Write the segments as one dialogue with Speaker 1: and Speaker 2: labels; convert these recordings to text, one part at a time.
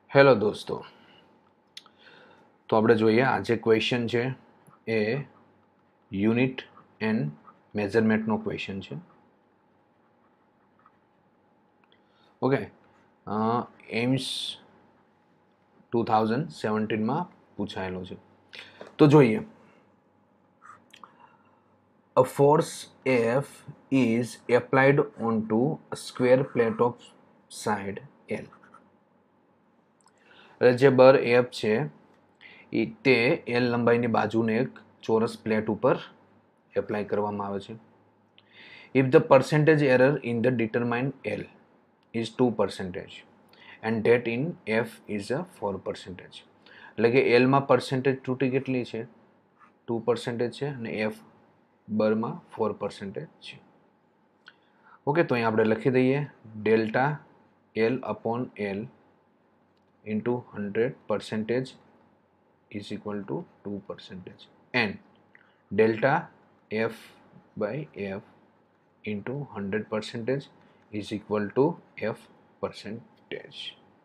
Speaker 1: Hello દોસ્તો, તો આપણે જોઈએ આજે ક્વેશ્ચન છે એ યુનિટ એન્ડ મેઝરમેન્ટનો ક્વેશ્ચન છે. ઓકે, એમ્સ 2017માં પૂછાયેલો છે. તો જોઈએ, a force F is applied onto a square plate of side L. જે બર એફ છે તે એલ લંબાઈની બાજુને એક ચોરસ પ્લેટ ઉપર એપ્લાય કરવામાં આવે છે. If the percentage error in the determine L is 2% and that in F is a 4%. એટલે કે એલમાં પર્સન્ટેજ ત્રુટિ કેટલી છે? 2% છે અને એફ બરમાં 4% છે. ઓકે, તો અહીં આપણે લખી દઈએ delta L upon L into 100% is equal to 2% and delta f by f into 100% is equal to f percentage.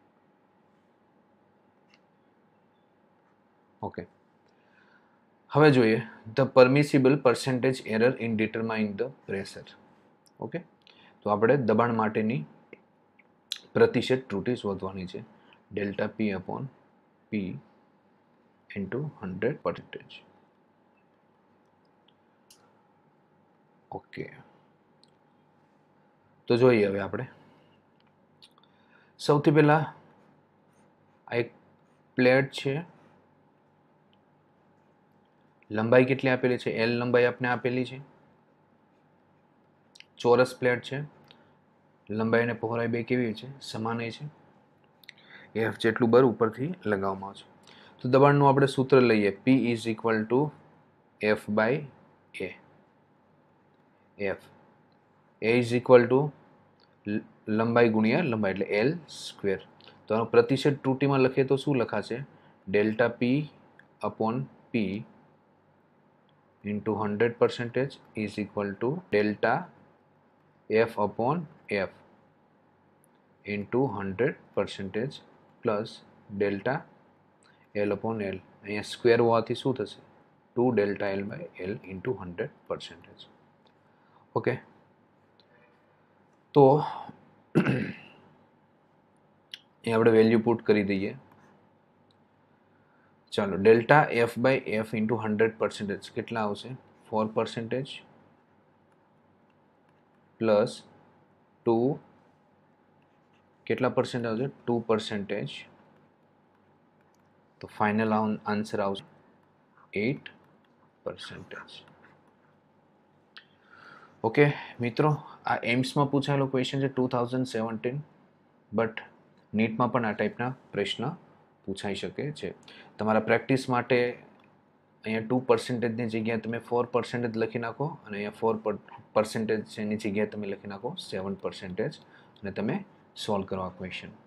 Speaker 1: Okay, હવે જોઈએ the permissible percentage error in determining the pressure. Okay, તો આપણે દબાણ માટેની પ્રતિશત ત્રુટિ શોધવાની છે. delta P upon P into 100%. Okay, તો જોઈએ હવે આપણે સૌથી પહેલા આ એક પ્લેટ છે, લંબાઈ કેટલી આપેલી છે? એલ લંબાઈ આપણે આપેલી છે, ચોરસ પ્લેટ છે, લંબાઈ અને પહોળાઈ બે કેવી છે? સમાન છે. એફ જેટલું બર ઉપરથી લગાવવામાં આવશે. તો દબાણનું આપણે સૂત્ર લઈએ, P is equal to F by A. F A is equal to લંબાઈ ગુણ્યા લંબાઈ એટલે એલ સ્ક્વેર. તો આનો પ્રતિશત ત્રુટિમાં લખીએ તો શું લખાશે? Delta P upon P into 100% is equal to delta F upon F into 100% plus delta L upon L. અહીંયા સ્ક્વેર હોવાથી શું થશે? 2 delta L by L into 100%. Okay, તો અહીં આપણે વેલ્યુ પુટ કરી દઈએ. ચાલો, delta F by F into 100% કેટલા આવશે? 4% પ્લસ 2 કેટલા પર્સન્ટ આવશે? 2%. તો ફાઇનલ આન્સર આવશે 8%. ઓકે મિત્રો, આ એમ્સમાં પૂછાયેલો ક્વેશ્ચન છે 2017, બટ નીટમાં પણ આ ટાઈપના પ્રશ્ન પૂછાઈ શકે છે. તમારા પ્રેક્ટિસ માટે અહીંયા 2%ની જગ્યાએ તમે 4% લખી નાખો અને અહીંયા 4% એની જગ્યાએ તમે લખી નાખો 7% અને તમે સોલ્વ કરો આ ક્વેશ્ચન.